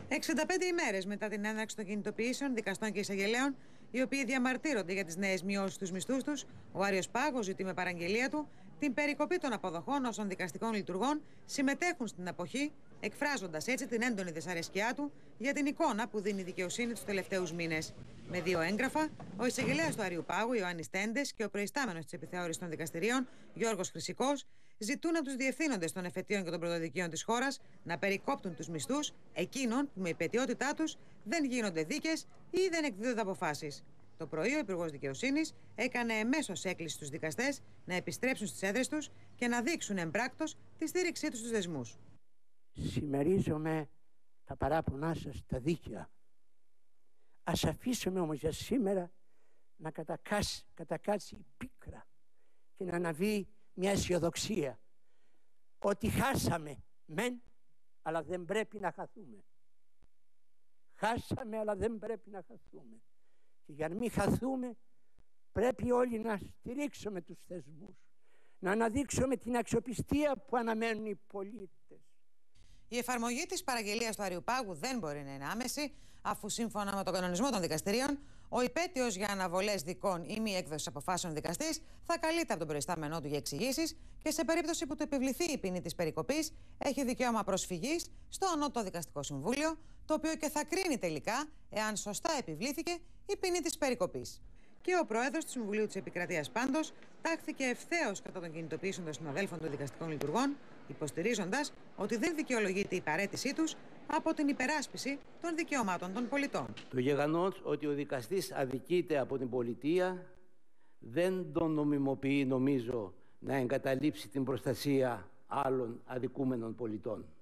65 ημέρες μετά την έναρξη των κινητοποιήσεων δικαστών και εισαγγελέων, οι οποίοι διαμαρτύρονται για τις νέες μειώσεις στους μισθούς τους, ο Άριος Πάγος ζητεί με παραγγελία του την περικοπή των αποδοχών όσων δικαστικών λειτουργών συμμετέχουν στην αποχή, εκφράζοντας έτσι την έντονη δυσαρέσκειά του για την εικόνα που δίνει η δικαιοσύνη τους τελευταίους μήνες. Με 2 έγγραφα, ο εισαγγελέας του Αρείου Πάγου, Ιωάννης Τέντες, και ο προϊστάμενος της επιθεώρησης των δικαστηρίων, Γιώργος Χρυσικός, ζητούν από τους διευθύνοντες των εφετείων και των πρωτοδικείων της χώρας να περικόπτουν τους μισθούς εκείνων που με υπαιτιότητά τους δεν γίνονται δίκες ή δεν εκδίδονται αποφάσεις. Το πρωί, ο Υπουργός Δικαιοσύνης έκανε εμέσως έκκληση στους δικαστές να επιστρέψουν στις έδρες τους και να δείξουν εμπράκτος τη στήριξή τους στους δεσμούς. Συμμερίζομαι τα παράπονά σας τα δίκαια. Ας αφήσουμε όμως για σήμερα να κατακάτσει η πίκρα και να αναβεί μια αισιοδοξία ότι χάσαμε μεν, αλλά δεν πρέπει να χαθούμε. Χάσαμε, αλλά δεν πρέπει να χαθούμε. Και για να μην χαθούμε πρέπει όλοι να στηρίξουμε τους θεσμούς, να αναδείξουμε την αξιοπιστία που αναμένουν οι πολίτες. Η εφαρμογή της παραγγελίας του Αρείου Πάγου δεν μπορεί να είναι άμεση, αφού σύμφωνα με τον κανονισμό των δικαστηρίων, ο υπαίτειος για αναβολές δικών ή μη έκδοσης αποφάσεων δικαστής θα καλείται από τον προϊστάμενό του για εξηγήσεις και σε περίπτωση που του επιβληθεί η ποινή της περικοπής, έχει δικαίωμα προσφυγής στο Ανώτατο Δικαστικό Συμβούλιο, το οποίο και θα κρίνει τελικά εάν σωστά επιβλήθηκε η ποινή της περικοπής. Και ο πρόεδρος του Συμβουλίου της Επικρατείας πάντως τάχθηκε ευθέως κατά των κινητοποιήσεων των συναδέλφων των δικαστικών λειτουργών, υποστηρίζοντας ότι δεν δικαιολογείται η παραίτησή τους από την υπεράσπιση των δικαιωμάτων των πολιτών. Το γεγονός ότι ο δικαστής αδικείται από την πολιτεία δεν τον νομιμοποιεί, νομίζω, να εγκαταλείψει την προστασία άλλων αδικούμενων πολιτών.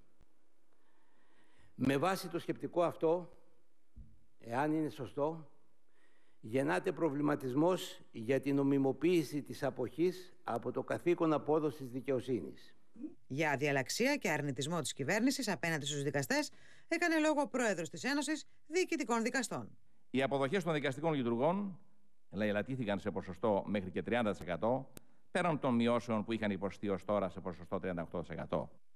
Με βάση το σκεπτικό αυτό, εάν είναι σωστό, γεννάται προβληματισμός για την νομιμοποίηση της αποχής από το καθήκον απόδοσης δικαιοσύνης. Για αδιαλαξία και αρνητισμό της κυβέρνησης απέναντι στους δικαστές έκανε λόγο ο πρόεδρος της Ένωσης Διοικητικών Δικαστών. Οι αποδοχές των δικαστικών λειτουργών ελαττήθηκαν σε ποσοστό μέχρι και 30%, πέραν των μειώσεων που είχαν υποστεί ως τώρα σε ποσοστό 38%.